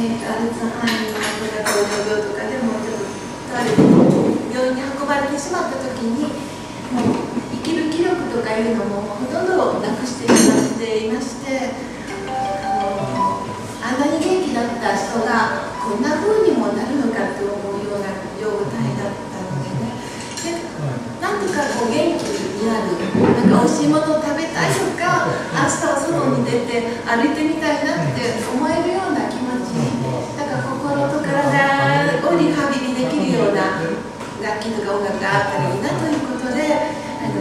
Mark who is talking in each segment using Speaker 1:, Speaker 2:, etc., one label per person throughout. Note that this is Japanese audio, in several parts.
Speaker 1: アルツハイマーとか糖尿病とかでもちょっと病院に運ばれてしまった時にもう生きる気力とかいうのもほとんどなくしてしまっていまして、あんなに元気だった人がこんな風にもなるのかと思うような状態だったのでね。でなんとかこう元気になる、なんか美味しいものを食べたいとか、明日は外に出て歩いてみたいなって思えるような気持ち、だから心と体をリハビリできるような楽器とか音楽があったらいいなということで、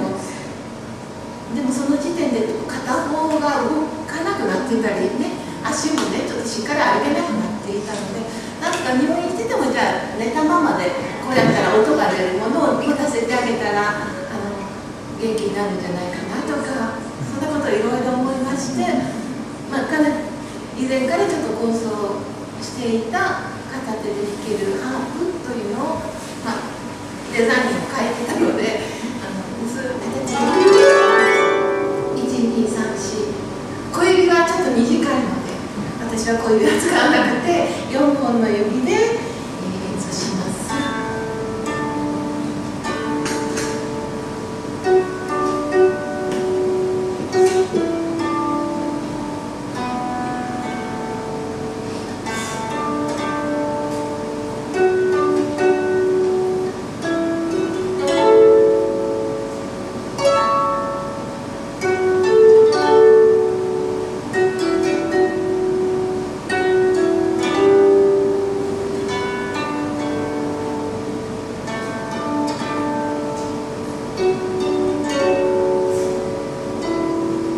Speaker 1: でもその時点で片方が動かなくなってたりね、足もねちょっとしっかり歩けなくなっていたので、なんとか入院しててもじゃあ寝たままでこうやったら音が出るものを持たせてあげたら元気になるんじゃないかなとか、そんなことをいろいろ思いまして、以前からちょっと構想していた片手で弾けるハープというのを、デザインを変えてたので、そういう形で1234、小指はちょっと短いので私は小指は使わなくて4本の指で演奏します。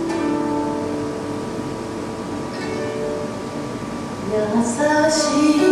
Speaker 1: 優しい